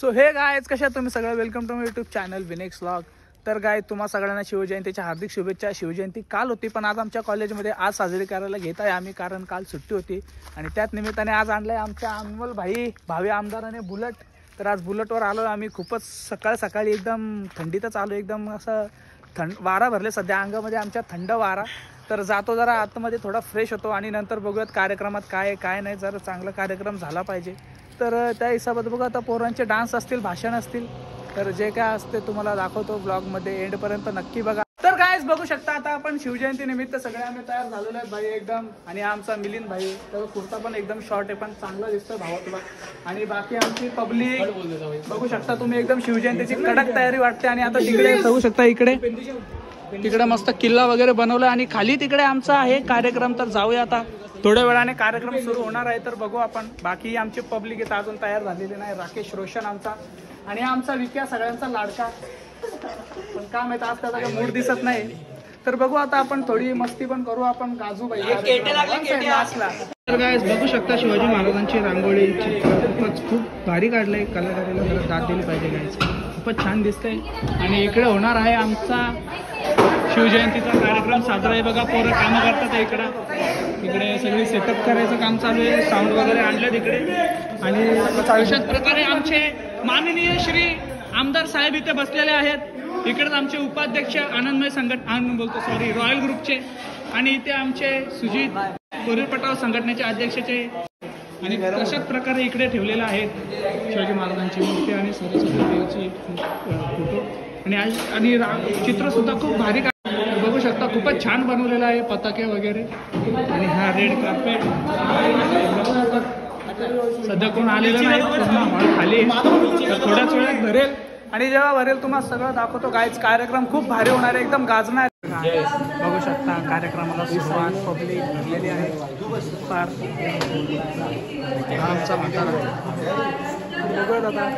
So हे guys कशा तुम्ही सगळं, welcome to my YouTube channel Vinex vlog. तर गाय तुम्हा सगळ्यांना शिवजयंतीच्या हार्दिक शुभेच्छा. शिवजयंती काल होती पण आज आमच्या कॉलेजमध्ये आज साजरी करायला घेत आहे आम्ही, कारण काल सुट्टी होती आणि त्याच निमित्ताने आज आणलं आहे आमच्या अनमोल भावी आमदाराने बुलट. तर आज बुलटवर आलो आहे आम्ही. खूपच सकाळी एकदम थंडीतच आलो, एकदम असं वारा भरले सध्या अंगामध्ये आमच्या, थंड वारा. तर जातो जरा आतमध्ये थोडा फ्रेश होतो आणि नंतर बघूयात कार्यक्रमात काय काय नाही. जरा चांगला कार्यक्रम झाला पाहिजे. तर त्या हिशोबात बघू आता पोरांचे डान्स असतील, भाषण असतील, तर जे काय असते तुम्हाला दाखवतो ब्लॉगमध्ये, एंडपर्यंत नक्की बघा. तर गायस बघू शकता आता आपण शिवजयंती निमित्त सगळे आम्ही तयार झालेलो आहेत भाई एकदम. आणि आमचा मिलिंद भाई, तर कुर्ता पण एकदम शॉर्ट आहे पण चांगला दिसतोय भावा तुला. आणि बाकी आमची पब्लिक बघू शकता तुम्ही, एकदम शिवजयंतीची कडक तयारी वाटते. आणि आता तिकडे बघू शकता, तिकडे मस्त किल्ला वगैरे बनवला आणि खाली तिकडे आमचा आहे कार्यक्रम. तर जाऊया आता, थोड्या वेळाने कार्यक्रम सुरू होणार आहे, तर बघू आपण. बाकी आमची पब्लिक इथं अजून तयार झालेली नाही. राकेश रोशन आमचा आणि आमचा विक्या सगळ्यांचा लाडका, पण काय माहिती आज त्याचा काही मूड दिसत नाही. तर बघू आता आपण थोडी मस्ती पण करू आपण. गाजू भाई लास्टला. तर गायस बघू शकता शिवाजी महाराजांची रांगोळी खूप भारी काढलंय. कलाकाराला जरा दाद दिली पाहिजे गायस, खूपच छान दिसतंय. आणि इकडे होणार आहे आमचा शिवजयंतीचा कार्यक्रम साजरा आहे. बघा पोरं कामं करतात इकडे सगळी सेटअप करायचं काम चालू आहे. साऊंड वगैरे आणलं तिकडे. आणि अशाच प्रकारे आमचे माननीय श्री आमदार साहेब इथे बसलेले आहेत. इकडेच आमचे उपाध्यक्ष रॉयल ग्रुपचे, आणि इथे आमचे सुजित कोरीरपटाव संघटनेचे अध्यक्षाचे. आणि तशाच प्रकारे इकडे ठेवलेलं आहेत शिवाजी महाराजांची मूर्ती आणि सरस्वती देवीची फोटो. आणि चित्र सुद्धा खूप भारी बघू शकता, खूपच छान बनवलेलं आहे, पताके वगैरे. आणि हा रेड कार्पेट सध्या कोण आलेलं नाही, पूर्ण खाली थोड्याच वेळात भरेल. आणि जेव्हा भरेल तुम्हाला सगळं दाखवतो गायच. कार्यक्रम खूप भारी होणार आहे, एकदम गाजणार. बघू शकता कार्यक्रमाला सुरुवात, पब्लिक भरलेली आहे फार. आमचा म्हणता बघूया दादा.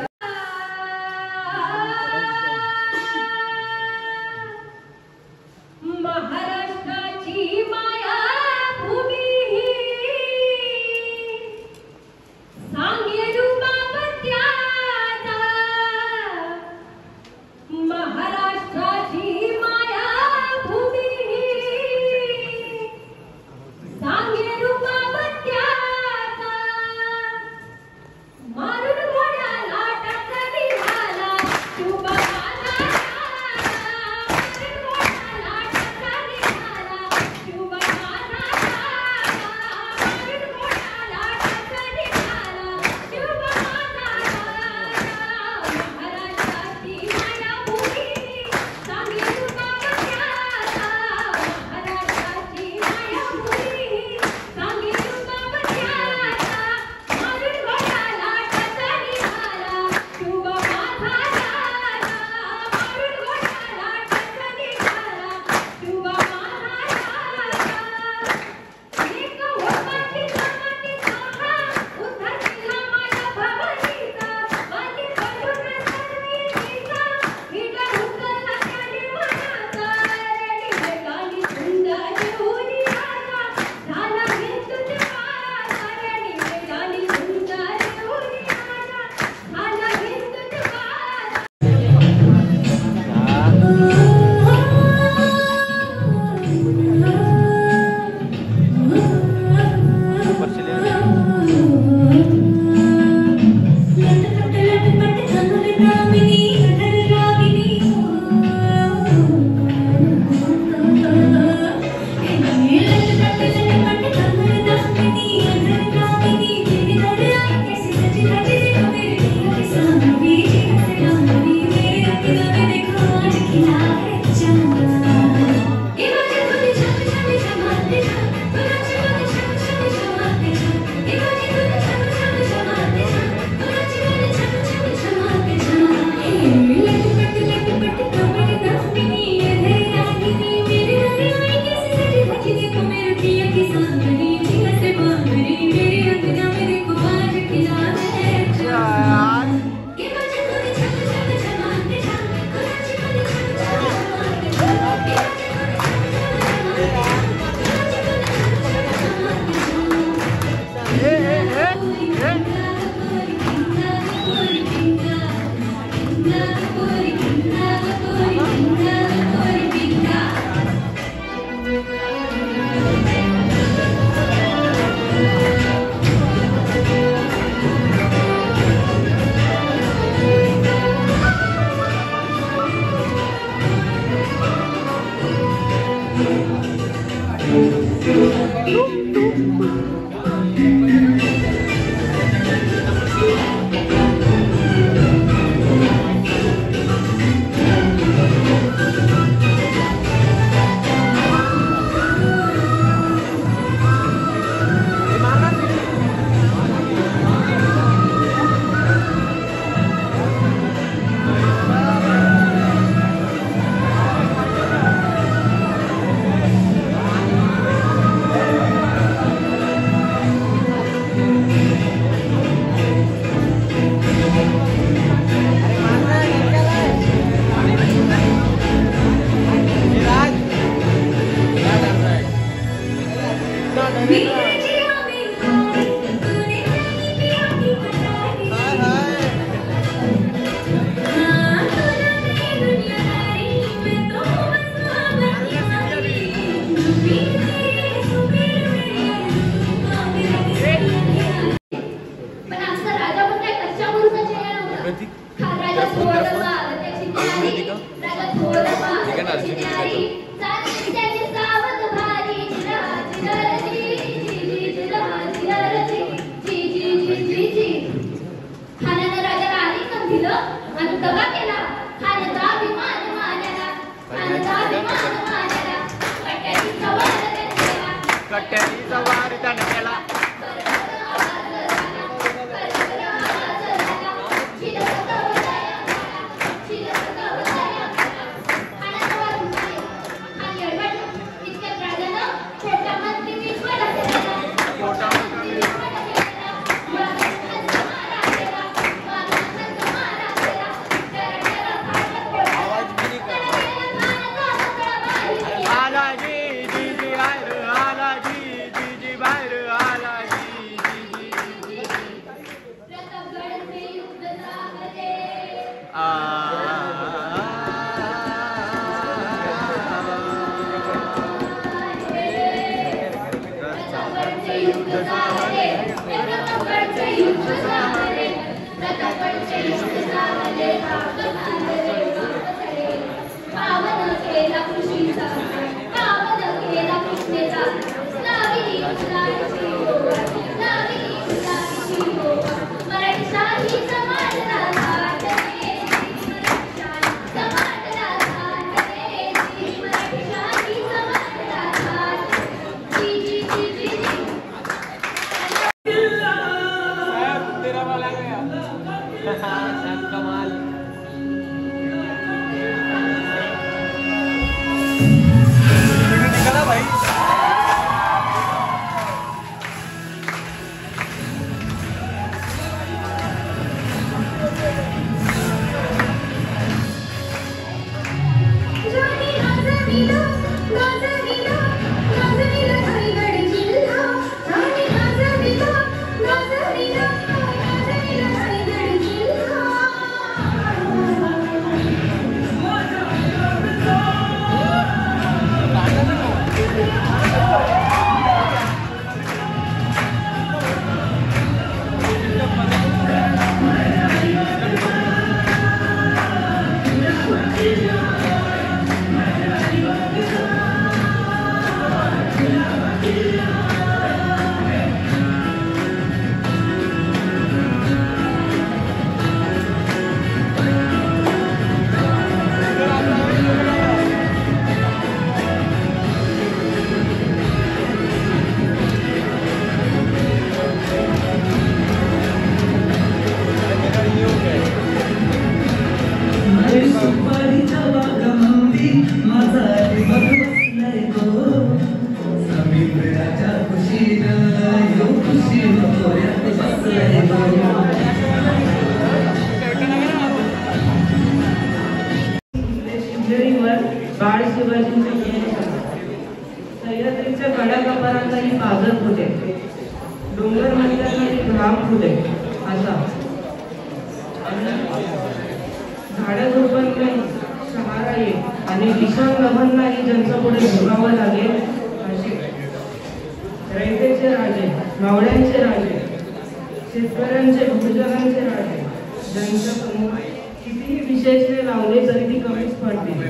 बाळ शिवाजींचे सह्याद्रीच्या गडाकपारांचाही पाजर फुटे, डोंगर मंदिरांमध्ये घाम फुटे असा झाडं झोपांनाही सहारा ये आणि विषाण लहांनाही ज्यांचं पुढे भोगावं लागेल असे रयतेचे राजे, मावळ्यांचे राजे, शेतकऱ्यांचे भूजनांचे राजे ज्यांच्या समोर कितीही विशेषणे लावले तरी ती कमीच पडते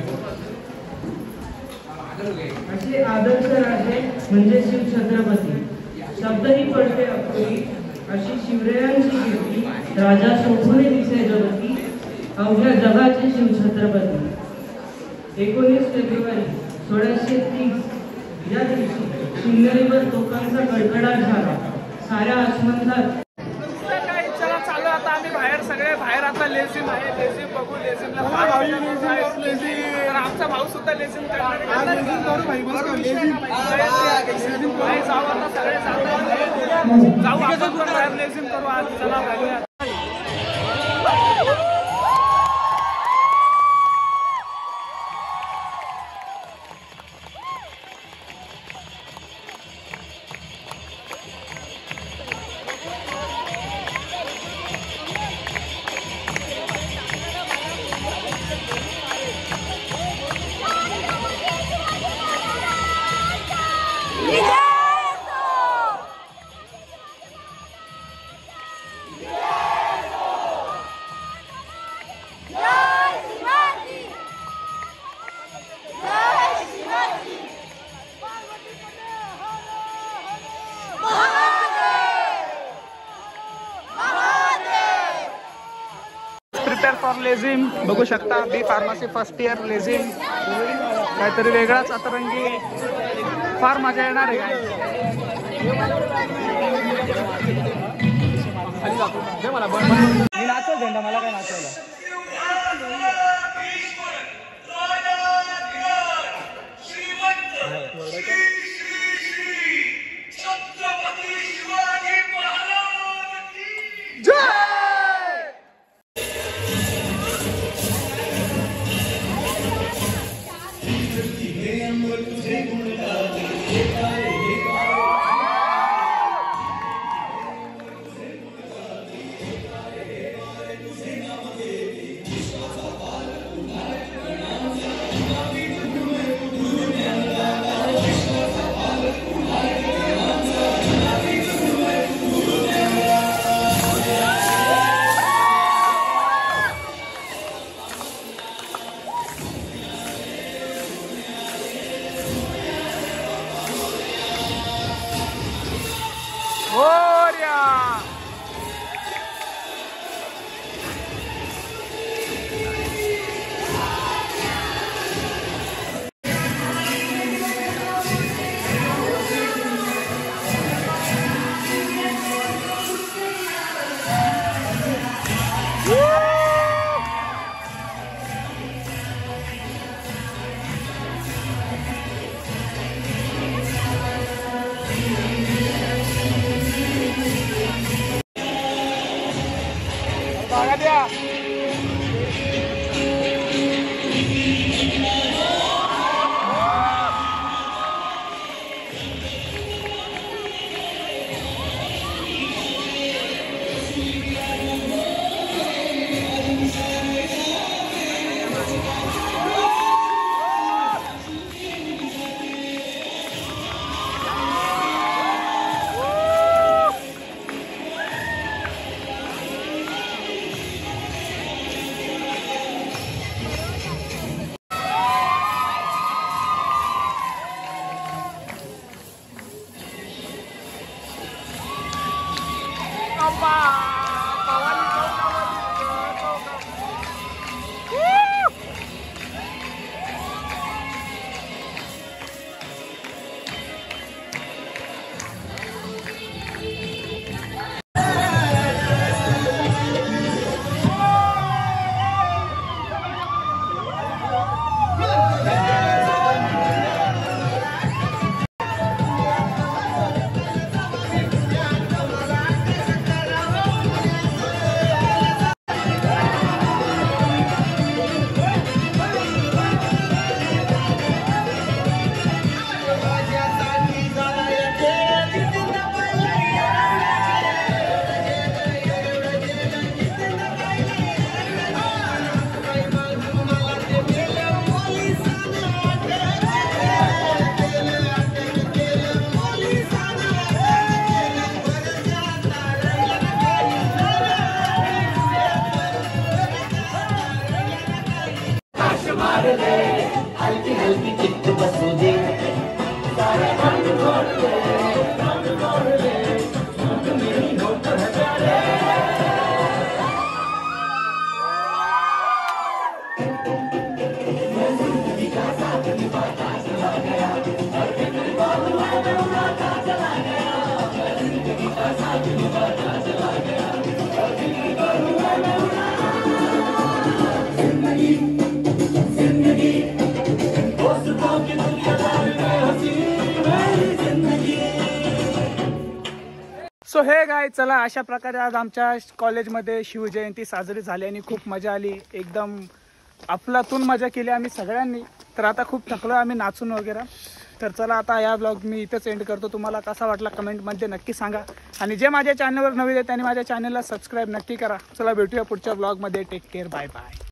असे आदर्श राजे म्हणजे शिव छत्रपती. शब्दही पडते अपुरी अशी शिवरायांची कीर्ती, राजा शोभूने दिसे जगती अवघ्या जगाचे शिव छत्रपती. 19 फेब्रुवारी 1630 या दिवशी शिवनेरीवर तोफांचा कडकडाट झाला. साऱ्या आसमंतात चालू आता आम्ही बाहेर सगळे बाहेर आता लेझिम आहे, लेझिम बघू. लेझिमला तर आमचा भाऊ सुद्धा लेझिम करणार. जाऊ आता सगळे जाऊ आपण पण बाहेर लेझिम करू आज. चला बाहेर. फॉर लेझिम बघू शकता, बी फार्मसी फर्स्ट इयर लेझिम, काहीतरी वेगळाच अतरंगी, फार मजा येणार आहे काय. मी नाचव झेंडा, मला काय नाचवलं. हल्की हल्की चित्त बसू दे सारे रंग घोल दे मेरी नोट है प्यारे मैं जिंदगी का साथ निभाता चला गया और फिर बाबू उड़ाता चला गया मैं जिंदगी का साथ निभाता चला गया और फिर बाबू उड़ाता जिंदगी दोस्तों की दुनियादारी में हंसी मेरी जिंदगी. सो हे गाय चला, अशा प्रकारे आज आमच्या कॉलेजमध्ये शिवजयंती साजरी झाली आणि खूप मजा आली. एकदम आपलातून मजा केली आम्ही सगळ्यांनी. तर आता खूप थकलो आम्ही नाचून वगैरे. तर चला आता या ब्लॉग मी इथंच एंड करतो. तुम्हाला कसा वाटला कमेंटमध्ये नक्की सांगा आणि जे माझ्या चॅनलवर नवीन आहे त्यांनी माझ्या चॅनलला सबस्क्राईब नक्की करा. चला भेटूया पुढच्या ब्लॉगमध्ये. Take care, bye bye.